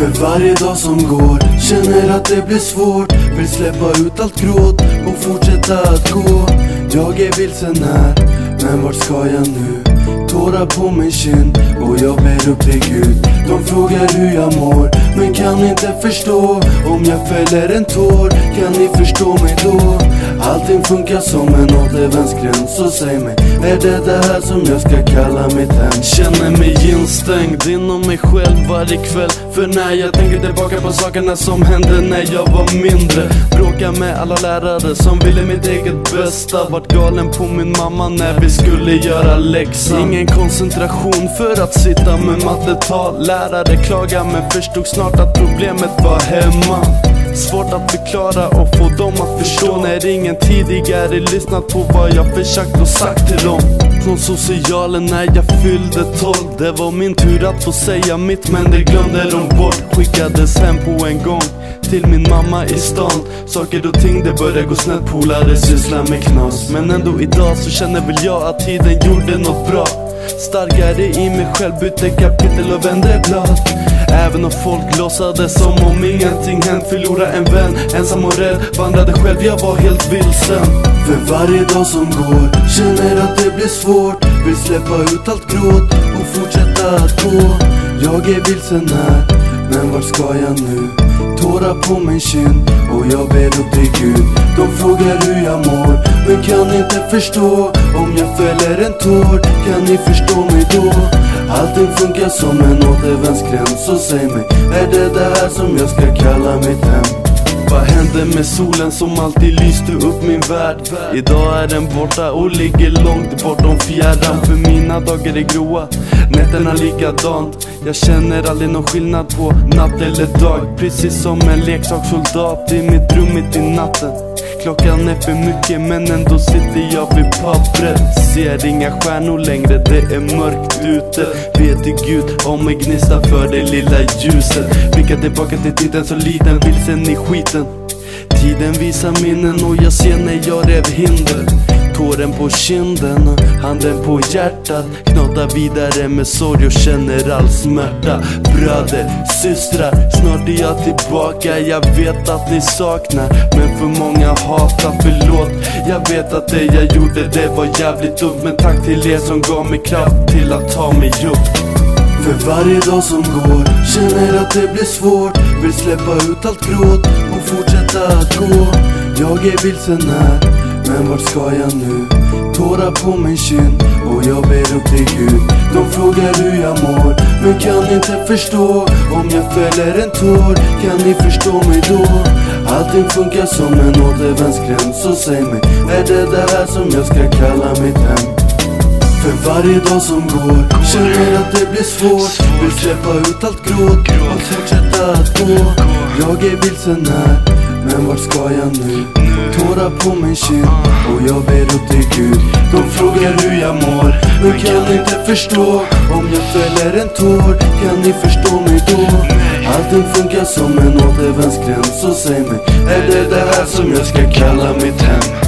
För varje dag som går känner att det blir svårt. Vill släppa ut allt gråt och fortsätta att gå. Jag är vilsen här, men vart ska jag nu? Tårar på min kind och jag ber upp till Gud. De frågar hur jag mår, men kan inte förstå. Om jag fäller en tår, kan ni förstå mig då? Allting funkar som en återvändsgränd, så säg mig, är det här som jag ska kalla mitt hem? Känner mig instängd inom mig själv varje kväll. För när jag tänker tillbaka på sakerna som hände när jag var mindre. Bråkar med alla lärare som ville mitt eget bästa. Vart galen på min mamma när vi skulle göra läxan. Ingen koncentration för att sitta med mattetal. Lärare klagar men förstod snart att problemet var hemma. Svårt att förklara och få dem att förstå när ingen tidigare lyssnat på vad jag försökt och sagt till dem. Från socialen när jag fyllde 12. Det var min tur att få säga mitt, men det glömde de bort. Skickades hem på en gång till min mamma i stan. Saker och ting det började gå snett, polare sysslar med knas. Men ändå idag så känner väl jag att tiden gjorde något bra. Starkare i mig själv, bytte kapitel och vände blad. Även om folk låtsades som om ingenting hänt. Förlora en vän, ensam och rädd, vandrade själv, jag var helt vilsen. För varje dag som går känner att det blir svårt. Vill släppa ut allt gråt och fortsätta att gå. Jag är vilsen här, men vart ska jag nu? Tårar på min kind och jag ber upp till Gud. De frågar hur jag mår, men kan inte förstå. Om jag fäller en tår, kan ni förstå mig då? Allting funkar som en återvändsgränd, så säg mig, är det här som jag ska kalla mitt hem? Vad hände med solen som alltid lyste upp min värld? Idag är den borta och ligger långt bortom fjärran. För mina dagar är gråa, nätterna likadant. Jag känner aldrig någon skillnad på natt eller dag. Precis som en leksakssoldat i mitt rum mitt i natten. Klockan är för mycket men ändå sitter jag vid pappret. Ser inga stjärnor längre, det är mörkt ute. Vet till Gud om mig gnista för det lilla ljuset. Blickar tillbaka till tiden så liten, vilsen i skiten. Tiden visar minnen och jag ser när jag rev hinder. Tåren på kinden, handen på hjärtat. Knatar vidare med sorg och känner all smärta. Bröder, systrar, snart är jag tillbaka. Jag vet att ni saknar, men för många hatar, förlåt. Jag vet att det jag gjorde, det var jävligt dumt. Men tack till er som gav mig kraft till att ta mig upp. För varje dag som går känner att det blir svårt. Vill släppa ut allt gråt och fortsätta att gå. Jag är vilsen här, men vart ska jag nu? Tårar på min kind och jag ber upp till Gud. De frågar hur jag mår, men kan inte förstå. Om jag fäller en tår, kan ni förstå mig då? Allting funkar som en återvändsgränd, så säg mig, är det här som jag ska kalla mitt hem? För varje dag som går känner att det blir svårt. Vill släppa ut allt gråt och fortsätta att gå. Jag är vilsen här, men vart ska jag nu? Tårar på min kind och jag ber upp till Gud. De frågar hur jag mår, men kan inte förstå. Om jag fäller en tår, kan ni förstå mig då? Allting funkar som en återvändsgränd, så säg mig, är det här som jag ska kalla mitt hem?